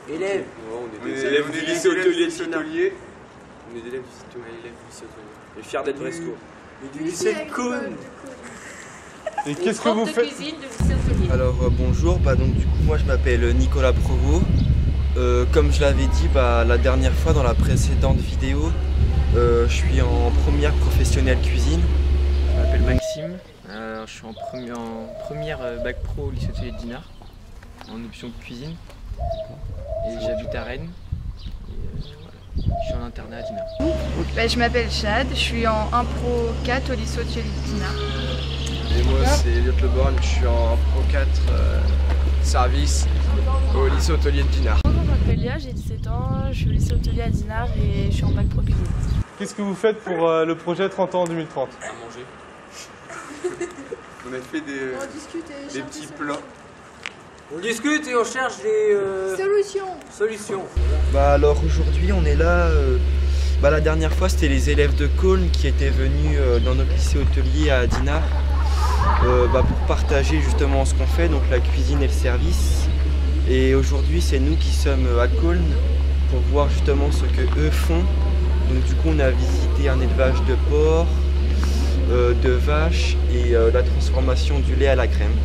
Élèves. On est des élèves du lycée hôtelier de Dinard. On est des élèves du lycée hôtelier. Et fiers d'être Bresco. Et du lycée de Cône. Et qu'est-ce que vous faites? Alors bonjour, donc du coup moi je m'appelle Nicolas Provost. Comme je l'avais dit la dernière fois dans la précédente vidéo, je suis en première professionnelle cuisine. Je m'appelle Maxime, je suis en première bac pro au lycée hôtelier de Dinard, en option de cuisine. Et j'habite à Rennes. Je suis en internat à Dinard. Je m'appelle Chad, je suis en 1 Pro 4 au lycée hôtelier de Dinard. Et moi c'est Elliot Leborn, je suis en Pro 4 service au lycée hôtelier de Dinard. Bonjour, je m'appelle Léa, j'ai 17 ans, je suis au lycée hôtelier à Dinard et je suis en bac pro cuisine. Qu'est-ce que vous faites pour le projet 30 ans en 2030? À manger. On a fait des petits plats. On discute et on cherche des solutions. Alors aujourd'hui on est là, la dernière fois c'était les élèves de Cône qui étaient venus dans notre lycée hôtelier à Dinard pour partager justement ce qu'on fait, donc la cuisine et le service. Et aujourd'hui c'est nous qui sommes à Cône pour voir justement ce que eux font. Donc du coup on a visité un élevage de porcs, de vaches et la transformation du lait à la crème.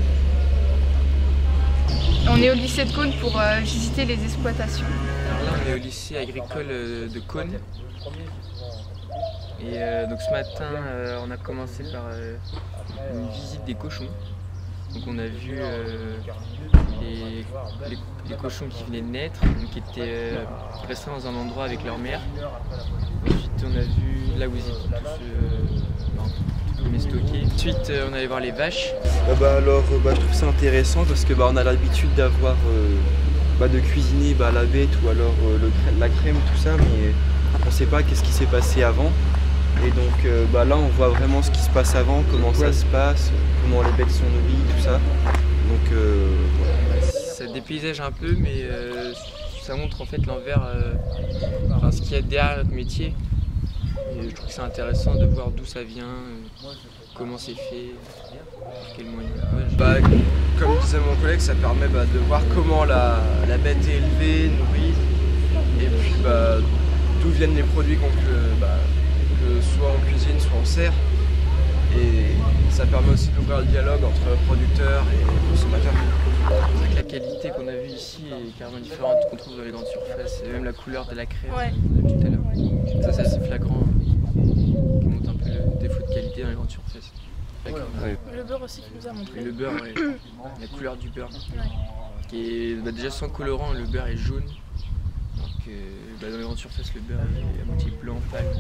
On est au lycée de Cône pour visiter les exploitations. Alors là on est au lycée agricole de Cône. Et donc ce matin on a commencé par une visite des cochons. Donc on a vu les cochons qui venaient de naître, donc qui étaient restés dans un endroit avec leur mère. Ensuite on a vu là où ils étaient tous stockés. Ensuite on allait voir les vaches. Je trouve ça intéressant parce que on a l'habitude d'avoir de cuisiner la bête ou alors la crème, tout ça, mais on ne sait pas qu'est-ce qui s'est passé avant. Et donc là on voit vraiment ce qui se passe avant, comment ça se passe, comment les bêtes sont nourries, tout ça. Donc ça dépaysage un peu, mais ça montre en fait l'envers, ce qu'il y a derrière notre métier. Et je trouve que c'est intéressant de voir d'où ça vient, comment c'est fait, quels moyens. Comme disait mon collègue, ça permet de voir comment la bête est élevée, nourrie, et puis d'où viennent les produits que soit on cuisine, soit on sert. Et ça permet aussi d'ouvrir le dialogue entre producteurs et consommateurs. C'est vrai que la qualité qu'on a vue ici est carrément différente qu'on trouve dans les grandes surfaces, et même la couleur de la crème depuis tout à l'heure. Ça c'est assez flagrant, qui montre un peu le défaut de qualité dans les grandes surfaces. Le beurre aussi qui nous a montré. Le beurre, la couleur du beurre. Qui est, déjà sans colorant, le beurre est jaune. Donc dans les grandes surfaces, le beurre est à moitié blanc, pâle.